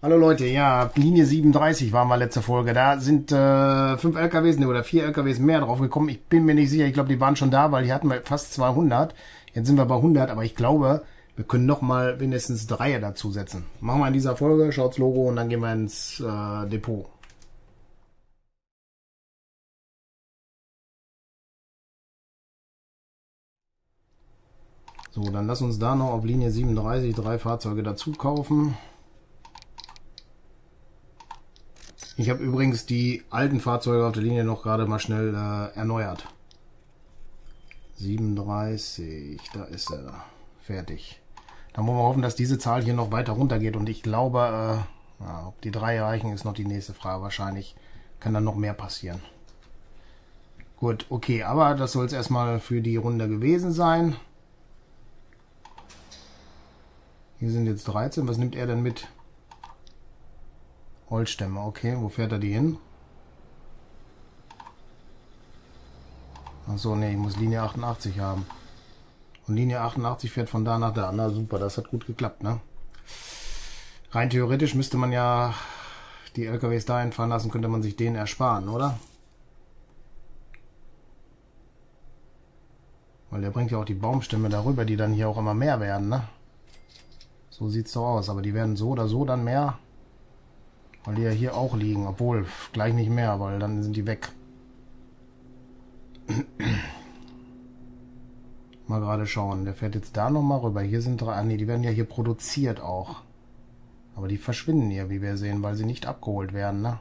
Hallo Leute, ja, Linie 37 waren wir letzte Folge. Da sind 5 LKWs oder 4 LKWs mehr drauf gekommen. Ich bin mir nicht sicher, ich glaube, die waren schon da, weil hier hatten wir fast 200. Jetzt sind wir bei 100, aber ich glaube, wir können noch mal mindestens 3 dazusetzen. Machen wir in dieser Folge, schaut's Logo und dann gehen wir ins Depot. So, dann lass uns da noch auf Linie 37 3 Fahrzeuge dazu kaufen. Ich habe übrigens die alten Fahrzeuge auf der Linie noch gerade mal schnell erneuert. 37, da ist er. Fertig. Dann wollen wir hoffen, dass diese Zahl hier noch weiter runter geht. Und ich glaube, ob die 3 erreichen, ist noch die nächste Frage. Wahrscheinlich kann dann noch mehr passieren. Gut, okay, aber das soll es erstmal für die Runde gewesen sein. Hier sind jetzt 13. Was nimmt er denn mit? Holzstämme, okay. Wo fährt er die hin? Achso, ne, ich muss Linie 88 haben. Und Linie 88 fährt von da nach da. Na super, das hat gut geklappt, ne? Rein theoretisch müsste man ja die LKWs dahin fahren lassen, könnte man sich den ersparen, oder? Weil der bringt ja auch die Baumstämme darüber, die dann hier auch immer mehr werden, ne? So sieht's doch aus, aber die werden so oder so dann mehr. Weil die ja hier auch liegen, obwohl gleich nicht mehr, weil dann sind die weg. Mal gerade schauen, der fährt jetzt da nochmal rüber. Hier sind 3, ne, die werden ja hier produziert auch. Aber die verschwinden hier, wie wir sehen, weil sie nicht abgeholt werden, ne?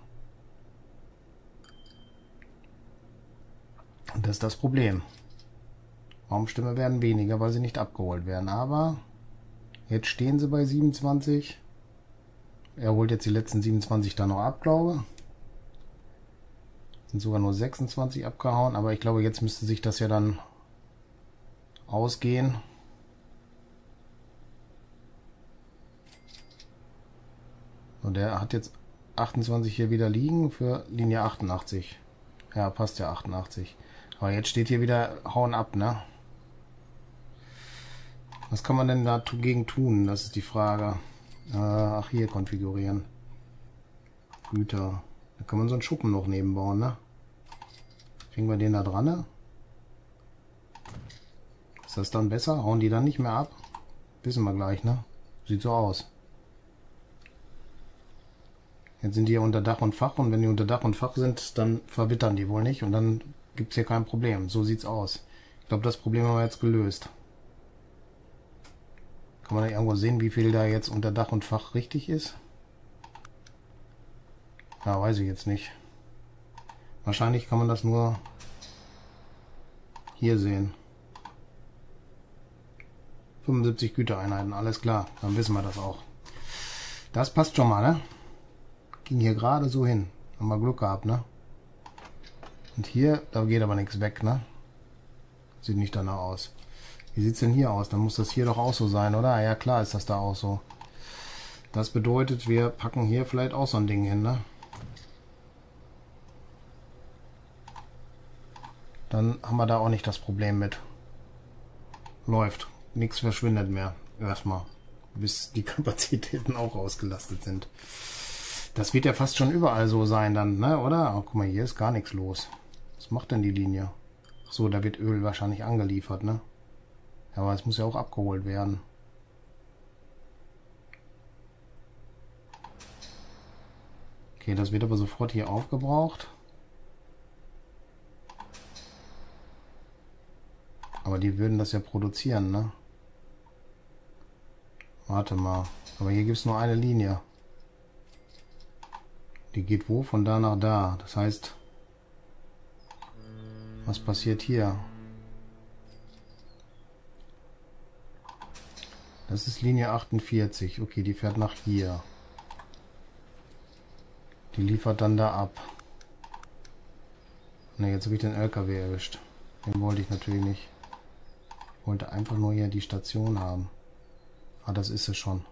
Und das ist das Problem. Baumstämme werden weniger, weil sie nicht abgeholt werden. Aber jetzt stehen sie bei 27. Er holt jetzt die letzten 27 da noch ab, glaube ich. Sind sogar nur 26 abgehauen, aber ich glaube, jetzt müsste sich das ja dann ausgehen. Und der hat jetzt 28 hier wieder liegen für Linie 88. Ja, passt ja 88. Aber jetzt steht hier wieder hauen ab, ne? Was kann man denn dagegen tun? Das ist die Frage. Ach, hier konfigurieren. Güter. Da kann man so einen Schuppen noch nebenbauen, ne? Kriegen wir den da dran, ne? Ist das dann besser? Hauen die dann nicht mehr ab? Wissen wir gleich, ne? Sieht so aus. Jetzt sind die hier unter Dach und Fach und wenn die unter Dach und Fach sind, dann verwittern die wohl nicht und dann gibt es hier kein Problem. So sieht's aus. Ich glaube, das Problem haben wir jetzt gelöst. Kann man da irgendwo sehen, wie viel da jetzt unter Dach und Fach richtig ist? Ja, weiß ich jetzt nicht. Wahrscheinlich kann man das nur hier sehen. 75 Gütereinheiten, alles klar. Dann wissen wir das auch. Das passt schon mal, ne? Ging hier gerade so hin. Haben wir Glück gehabt, ne? Und hier, da geht aber nichts weg, ne? Sieht nicht danach aus. Wie sieht es denn hier aus? Dann muss das hier doch auch so sein, oder? Ja klar ist das da auch so. Das bedeutet, wir packen hier vielleicht auch so ein Ding hin, ne? Dann haben wir da auch nicht das Problem mit. Läuft. Nichts verschwindet mehr. Erstmal. Bis die Kapazitäten auch ausgelastet sind. Das wird ja fast schon überall so sein dann, ne? Oder? Oh, guck mal, hier ist gar nichts los. Was macht denn die Linie? Ach so, da wird Öl wahrscheinlich angeliefert, ne? Ja, aber es muss ja auch abgeholt werden. Okay, das wird aber sofort hier aufgebraucht. Aber die würden das ja produzieren, ne? Warte mal. Aber hier gibt es nur eine Linie. Die geht wo? Von da nach da. Das heißt, was passiert hier? Das ist Linie 48. Okay, die fährt nach hier. Die liefert dann da ab. Ne, jetzt habe ich den LKW erwischt. Den wollte ich natürlich nicht. Ich wollte einfach nur hier die Station haben. Ah, das ist es schon.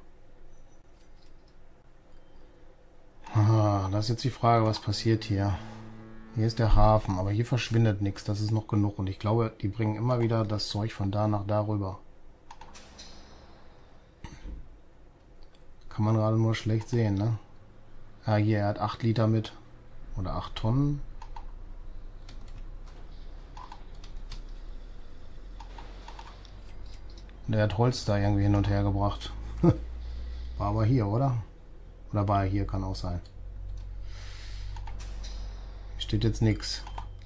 Ah, das ist jetzt die Frage, was passiert hier. Hier ist der Hafen, aber hier verschwindet nichts. Das ist noch genug. Und ich glaube, die bringen immer wieder das Zeug von da nach da rüber. kann man gerade nur schlecht sehen, ne? Ah, hier, er hat 8 Liter mit. Oder 8 Tonnen. Und er hat Holz da irgendwie hin und her gebracht. War aber hier, oder? Oder war er hier? Kann auch sein. Hier steht jetzt nichts.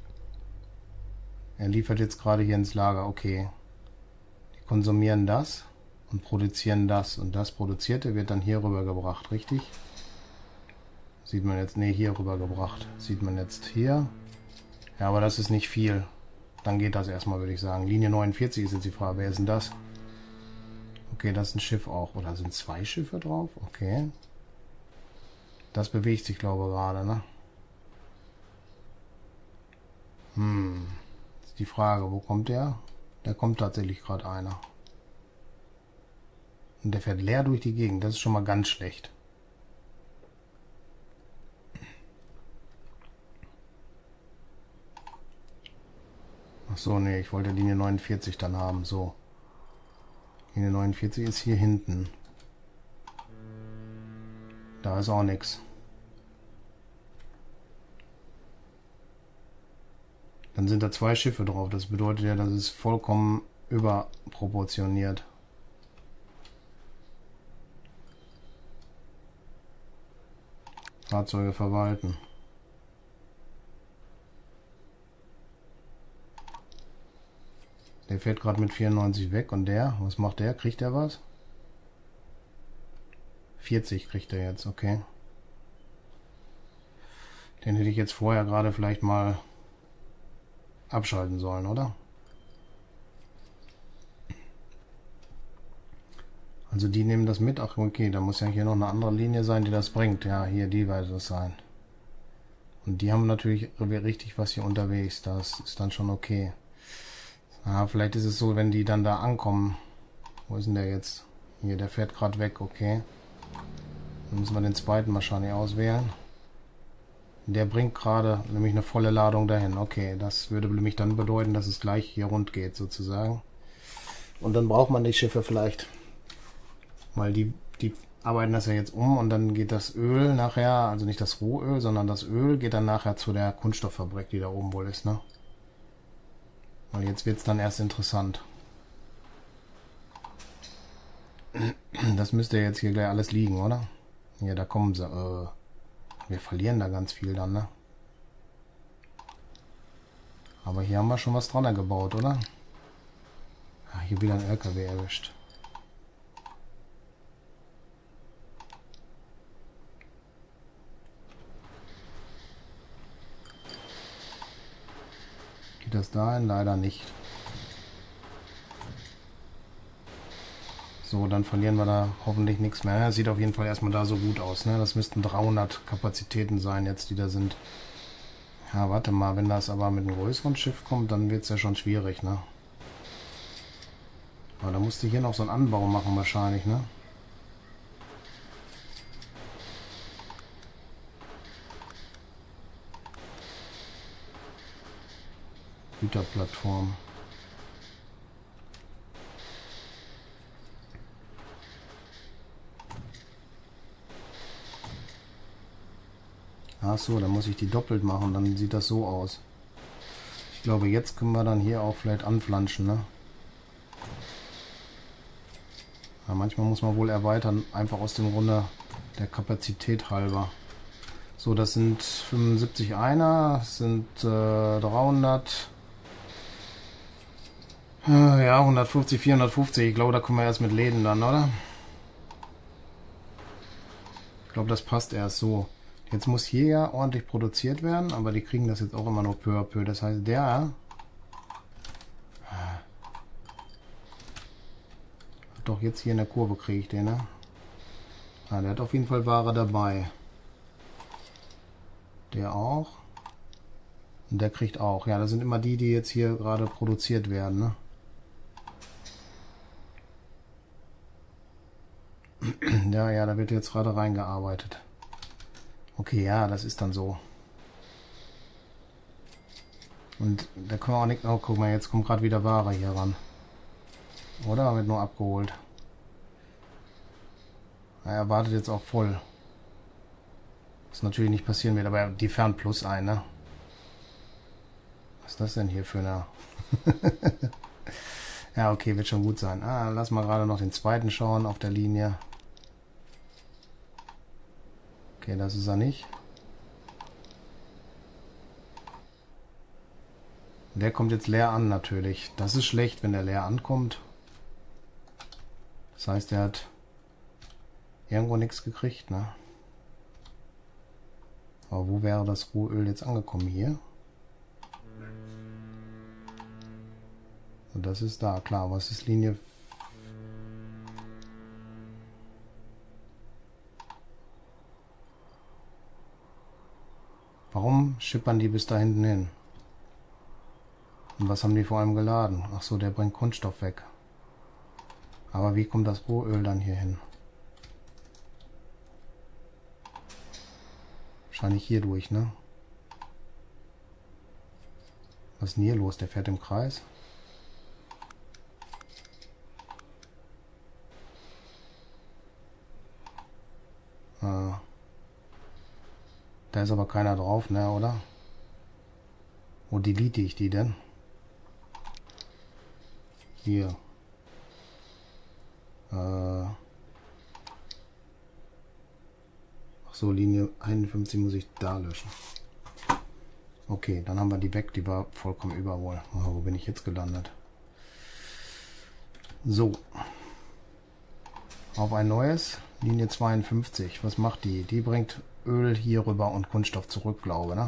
Er liefert jetzt gerade hier ins Lager. Okay. Die konsumieren das und produzieren das. Und das Produzierte wird dann hier rüber gebracht, richtig? Sieht man jetzt, ne, hier rüber gebracht. Sieht man jetzt hier. Ja, aber das ist nicht viel. Dann geht das erstmal, würde ich sagen. Linie 49 ist jetzt die Frage. Wer ist denn das? Okay, das ist ein Schiff auch. Oder sind 2 Schiffe drauf? Okay. Das bewegt sich, glaube ich, gerade, ne? Ist die Frage, wo kommt der? Der kommt tatsächlich gerade einer. Und der fährt leer durch die Gegend. Das ist schon mal ganz schlecht. Ach so, nee, ich wollte Linie 49 dann haben. So. Linie 49 ist hier hinten. Da ist auch nichts. Dann sind da 2 Schiffe drauf. Das bedeutet ja, das ist vollkommen überproportioniert. Fahrzeuge verwalten. Der fährt gerade mit 94 weg und der, was macht der? Kriegt er was? 40 kriegt er jetzt, okay. Den hätte ich jetzt vorher gerade vielleicht mal abschalten sollen, oder? Also die nehmen das mit. Ach okay, da muss ja hier noch eine andere Linie sein, die das bringt. Ja, hier, die wird es sein. Und die haben natürlich richtig was hier unterwegs. Das ist dann schon okay. Ah, vielleicht ist es so, wenn die dann da ankommen. Wo ist denn der jetzt? Hier, der fährt gerade weg, okay. Dann müssen wir den zweiten wahrscheinlich auswählen. Der bringt gerade nämlich eine volle Ladung dahin. Okay, das würde nämlich dann bedeuten, dass es gleich hier rund geht sozusagen. Und dann braucht man die Schiffe vielleicht. Weil die arbeiten das ja jetzt um und dann geht das Öl nachher, also nicht das Rohöl, sondern das Öl geht dann nachher zu der Kunststofffabrik, die da oben wohl ist, ne? Weil jetzt wird es dann erst interessant. Das müsste jetzt hier gleich alles liegen, oder? Ja, da kommen sie. Wir verlieren da ganz viel dann, ne? Aber hier haben wir schon was dran gebaut, oder? Ah, hier wieder ein LKW erwischt. Geht das dahin? Leider nicht. So, dann verlieren wir da hoffentlich nichts mehr. Sieht auf jeden Fall erstmal da so gut aus, ne? Das müssten 300 Kapazitäten sein jetzt, die da sind. Ja, warte mal, wenn das aber mit einem größeren Schiff kommt, dann wird es ja schon schwierig, ne? Aber da musste ich hier noch so einen Anbau machen wahrscheinlich, ne? Güterplattform. Ach so, dann muss ich die doppelt machen, dann sieht das so aus. Ich glaube, jetzt können wir dann hier auch vielleicht anflanschen, ne? Ja, manchmal muss man wohl erweitern, einfach aus dem Grunde der Kapazität halber. So, das sind 75 Einer, das sind 300, ja, 150, 450. Ich glaube, da kommen wir erst mit Läden dann, oder? Ich glaube, das passt erst so. Jetzt muss hier ja ordentlich produziert werden, aber die kriegen das jetzt auch immer nur peu à peu. Das heißt, der doch jetzt hier in der Kurve kriege ich den, ne? Ah, der hat auf jeden Fall Ware dabei. Der auch. Und der kriegt auch. Ja, das sind immer die, die jetzt hier gerade produziert werden, ne? Ja, da wird jetzt gerade reingearbeitet. Okay, ja, das ist dann so. Und da können wir auch nicht... Oh, guck mal, jetzt kommt gerade wieder Ware hier ran. Oder wird nur abgeholt? Er wartet jetzt auch voll. Was natürlich nicht passieren wird, aber die fährt plus ein, ne? Was ist das denn hier für eine... Ja, okay, wird schon gut sein. Lass mal gerade noch den zweiten schauen auf der Linie. Okay, das ist er nicht. Der kommt jetzt leer an natürlich. Das ist schlecht, wenn der leer ankommt. Das heißt, er hat irgendwo nichts gekriegt, ne? Aber wo wäre das Rohöl jetzt angekommen? Hier? Und das ist da, klar. Was ist Linie? Warum schippern die bis da hinten hin? Und was haben die vor allem geladen? Ach so, der bringt Kunststoff weg. Aber wie kommt das Rohöl dann hier hin? Wahrscheinlich hier durch, ne? Was ist denn hier los? Der fährt im Kreis. Da ist aber keiner drauf, ne, oder? Wo delete ich die denn? Hier. Ach so, Linie 51 muss ich da löschen. Okay, dann haben wir die weg, die war vollkommen überwohl. Oh, wo bin ich jetzt gelandet? So. Auf ein neues, Linie 52. Was macht die? Die bringt Öl hier rüber und Kunststoff zurück, glaube ich, ne?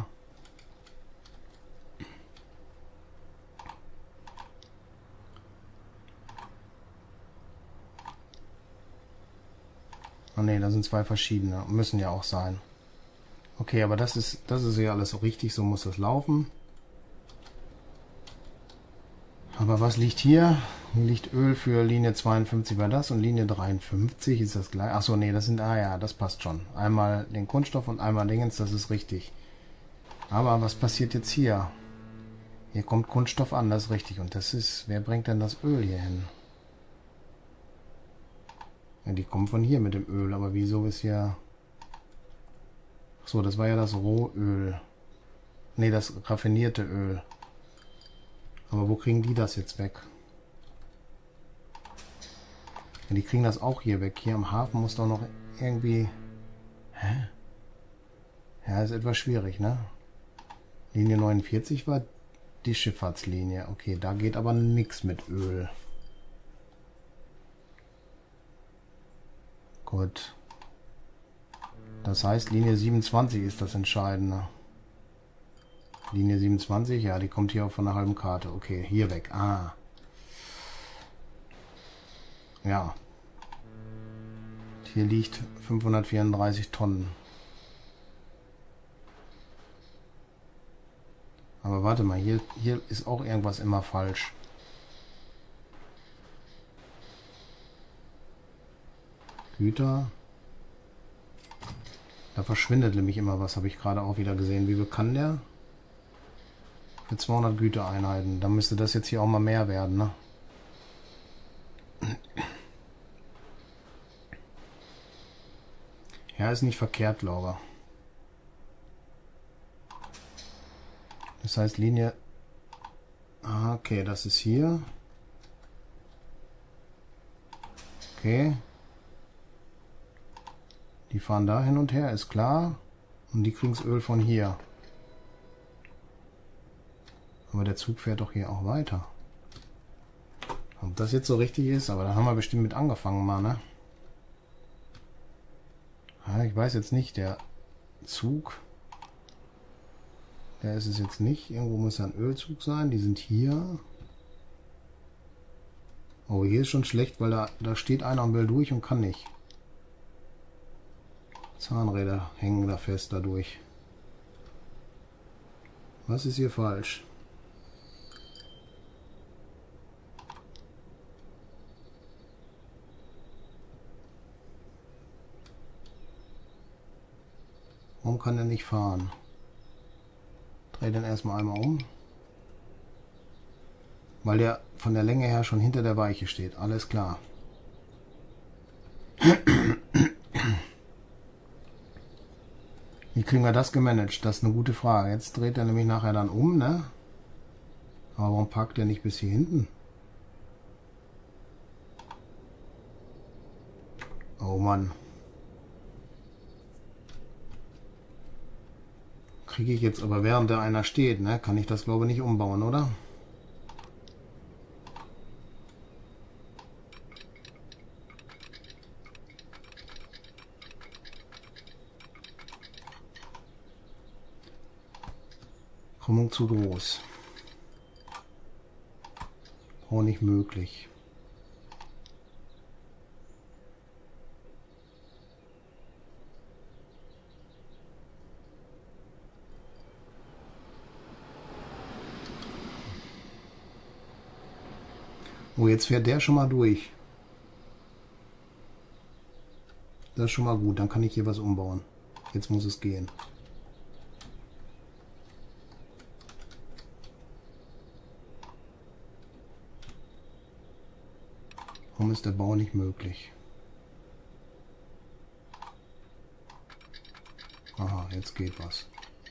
Oh ne, da sind zwei verschiedene. Müssen ja auch sein. Okay, aber das ist ja alles so richtig, so muss das laufen. Aber was liegt hier? Hier liegt Öl für Linie 52 bei das und Linie 53 ist das gleich. Achso, nee, das sind, ja, das passt schon. Einmal den Kunststoff und einmal Dingens, das ist richtig. Aber was passiert jetzt hier? Hier kommt Kunststoff an, das ist richtig. Und das ist, wer bringt denn das Öl hier hin? Ja, die kommen von hier mit dem Öl, aber wieso ist hier... So, das war ja das Rohöl. Ne, das raffinierte Öl. Aber wo kriegen die das jetzt weg? Ja, die kriegen das auch hier weg. Hier am Hafen muss doch noch irgendwie... Hä? Ja, ist etwas schwierig, ne? Linie 49 war die Schifffahrtslinie. Okay, da geht aber nichts mit Öl. Gut. Das heißt, Linie 27 ist das Entscheidende. Linie 27, ja, die kommt hier auch von der halben Karte. Okay, hier weg. Ah. Ja. Hier liegt 534 Tonnen. Aber warte mal, hier ist auch irgendwas immer falsch. Güter. Da verschwindet nämlich immer was, habe ich gerade auch wieder gesehen. Wie viel kann der? Für 200 Gütereinheiten. Da müsste das jetzt hier auch mal mehr werden, ne? Ja, ist nicht verkehrt, glaube ich. Das heißt Linie... Ah, okay, das ist hier. Okay. Die fahren da hin und her, ist klar. Und die kriegen das Öl von hier. Aber der Zug fährt doch hier auch weiter. Ob das jetzt so richtig ist, aber da haben wir bestimmt mit angefangen mal, ne? Ja, ich weiß jetzt nicht, der Zug... Der ist es jetzt nicht. Irgendwo muss ja ein Ölzug sein. Die sind hier. Oh, hier ist schon schlecht, weil da steht einer und will durch und kann nicht. Zahnräder hängen da fest dadurch. Was ist hier falsch? Warum kann er nicht fahren? Dreh den erstmal einmal um. Weil der von der Länge her schon hinter der Weiche steht. Alles klar. Wie kriegen wir das gemanagt? Das ist eine gute Frage. Jetzt dreht er nämlich nachher dann um, ne? Aber warum parkt er nicht bis hier hinten? Oh Mann. Kriege ich jetzt aber, während da einer steht, ne? Kann ich das, glaube ich, nicht umbauen, oder? Krümmung zu groß. Auch nicht möglich. Oh, jetzt fährt der schon mal durch. Das ist schon mal gut, dann kann ich hier was umbauen. Jetzt muss es gehen. Warum ist der Bau nicht möglich? Aha, jetzt geht was.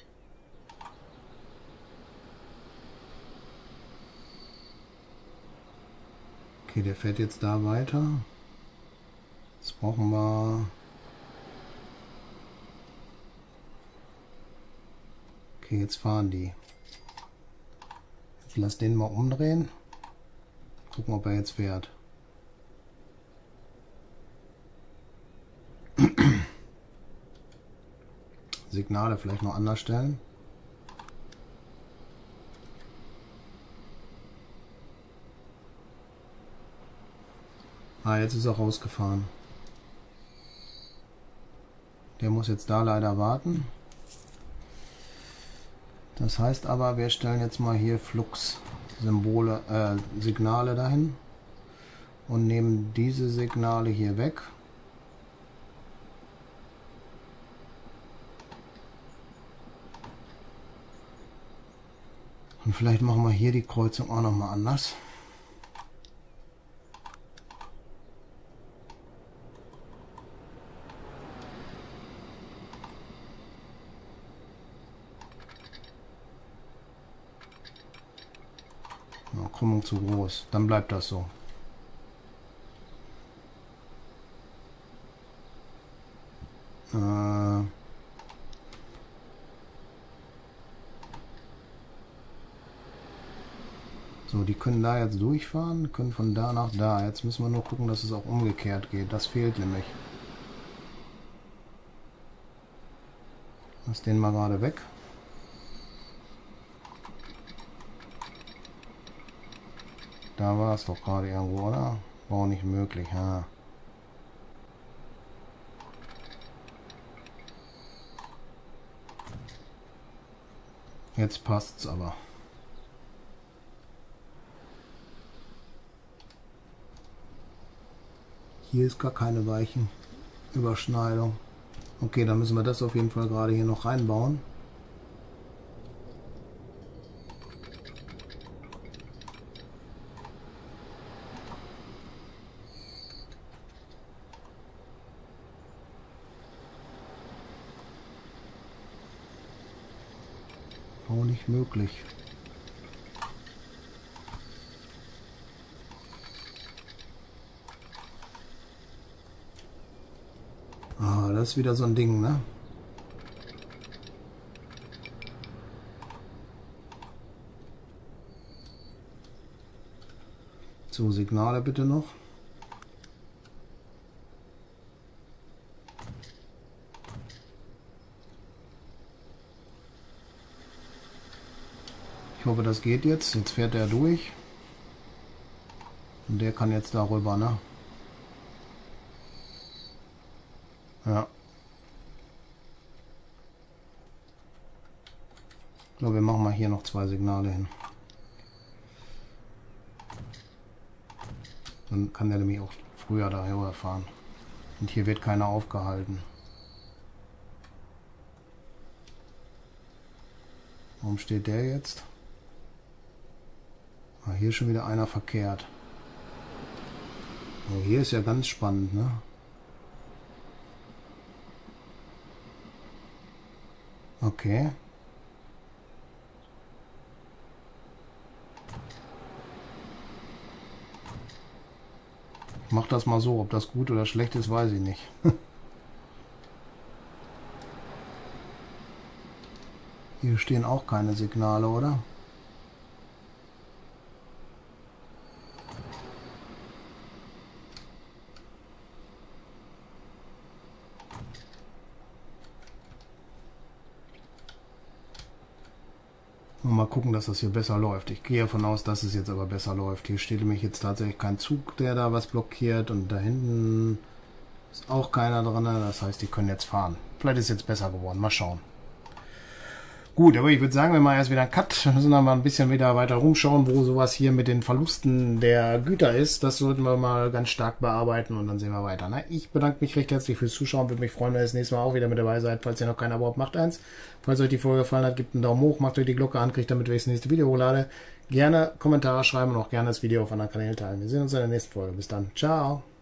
Okay, der fährt jetzt da weiter. Jetzt brauchen wir... Okay, jetzt fahren die. Jetzt lass den mal umdrehen. Gucken, ob er jetzt fährt. Signale vielleicht noch anders stellen. Ah, jetzt ist er rausgefahren. Der muss jetzt da leider warten. Das heißt aber, wir stellen jetzt mal hier Flux-Symbole, Signale dahin und nehmen diese Signale hier weg. Und vielleicht machen wir hier die Kreuzung auch noch mal anders. Ja, Krümmung zu groß, dann bleibt das so. So, die können da jetzt durchfahren, können von da nach da. Jetzt müssen wir nur gucken, dass es auch umgekehrt geht. Das fehlt nämlich. Lass den mal gerade weg. Da war es doch gerade irgendwo, oder? War auch nicht möglich, ja. Jetzt passt's aber. Hier ist gar keine Weichenüberschneidung. Okay, dann müssen wir das auf jeden Fall gerade hier noch reinbauen. Auch nicht möglich. Ah, das ist wieder so ein Ding, ne? So, Signale bitte noch. Ich hoffe, das geht jetzt. Jetzt fährt er durch. Und der kann jetzt darüber, ne? Ja. Ich glaube, wir machen mal hier noch 2 Signale hin. Dann kann der nämlich auch früher daher fahren. Und hier wird keiner aufgehalten. Warum steht der jetzt? Ah, hier ist schon wieder einer verkehrt. Oh, hier ist ja ganz spannend, ne? Okay. Mach das mal so. Ob das gut oder schlecht ist, weiß ich nicht. Hier stehen auch keine Signale, oder? Mal gucken, dass das hier besser läuft. Ich gehe davon aus, dass es jetzt aber besser läuft. Hier steht nämlich jetzt tatsächlich kein Zug, der da was blockiert. Und da hinten ist auch keiner dran. Das heißt, die können jetzt fahren. Vielleicht ist es jetzt besser geworden. Mal schauen. Gut, aber ich würde sagen, wir machen erst wieder einen Cut. Wir müssen dann mal ein bisschen wieder weiter rumschauen, wo sowas hier mit den Verlusten der Güter ist. Das sollten wir mal ganz stark bearbeiten und dann sehen wir weiter. Ne? Ich bedanke mich recht herzlich fürs Zuschauen. Würde mich freuen, wenn ihr das nächste Mal auch wieder mit dabei seid. Falls ihr noch kein Abo habt, macht eins. Falls euch die Folge gefallen hat, gebt einen Daumen hoch, macht euch die Glocke an, kriegt damit, wenn ich das nächste Video hochlade. Gerne Kommentare schreiben und auch gerne das Video auf anderen Kanälen teilen. Wir sehen uns in der nächsten Folge. Bis dann. Ciao.